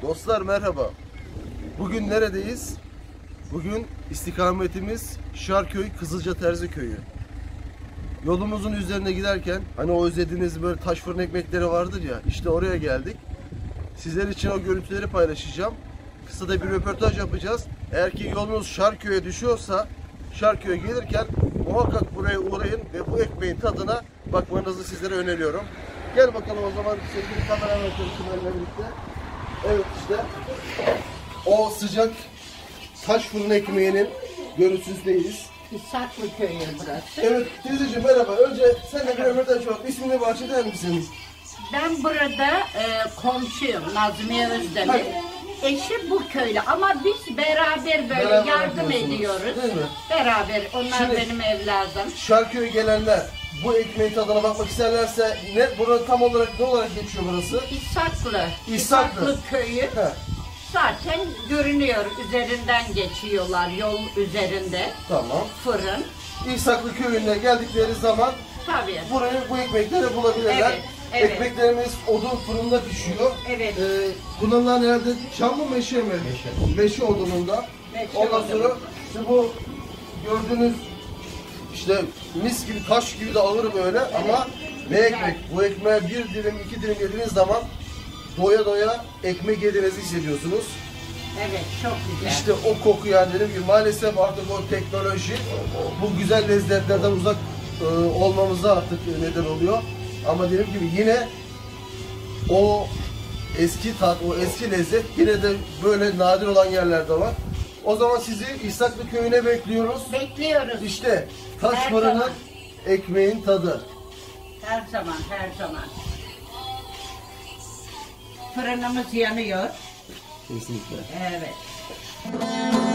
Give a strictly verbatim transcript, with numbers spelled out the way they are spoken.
Dostlar merhaba. Bugün neredeyiz? Bugün istikametimiz Şarköy Kızılca Terzi Köyü. Yolumuzun üzerine giderken hani o özlediğiniz böyle taş fırın ekmekleri vardır ya, işte oraya geldik. Sizler için o görüntüleri paylaşacağım. Kısa da bir röportaj yapacağız. Eğer ki yolunuz Şarköy'e düşüyorsa Şarköy'e gelirken muhakkak buraya uğrayın ve bu ekmeğin tadına bakmanızı sizlere öneriyorum. Gel bakalım o zaman sevgili kameraman arkadaşımlarla birlikte. Evet işte o sıcak taş fırın ekmeğinin görüntüsündeyiz. Saklı köyü burası. Evet teyzeciğim merhaba. Önce seninle bir röportaj var. İsmini bahşeder misiniz? Ben burada e, komşuyum Nazmiye Özdemir. Eşi bu köylü ama biz beraber böyle Beraber yardım yapıyorsunuz, ediyoruz. değil mi? Beraber. Onlar Şimdi- benim evladım. Şarköy'e gelenler bu ekmeğin tadına bakmak isterlerse ne buranın tam olarak ne olarak geçiyor burası? İshaklı. İshaklı. köyü He, zaten görünüyor. Üzerinden geçiyorlar yol üzerinde. tamam. Fırın. İshaklı köyüne geldikleri zaman Tabii. burayı bu ekmekleri bulabilirler. Evet, evet. Ekmeklerimiz odun fırında pişiyor. Evet. Ee, kullanılan herhalde çam mı meşe mi? Meşe. Meşe odununda. Meşe Ondan odunu. sonra işte bu gördüğünüz işte mis gibi taş gibi de ağır böyle ama ne ekmek? Bu ekmeğe bir dilim iki dilim yediğiniz zaman doya doya ekmek yediğinizi hissediyorsunuz. Evet, çok güzel. İşte o koku yani dediğim gibi maalesef artık o teknoloji bu güzel lezzetlerden uzak e, olmamıza artık neden oluyor. Ama dediğim gibi yine o eski tat, o eski lezzet yine de böyle nadir olan yerlerde var. O zaman sizi İshaklı köyüne bekliyoruz. Bekliyoruz. İşte taş Her fırının zaman. ekmeğin tadı. Her zaman, her zaman. Fırınımız yanıyor. Kesinlikle. Evet.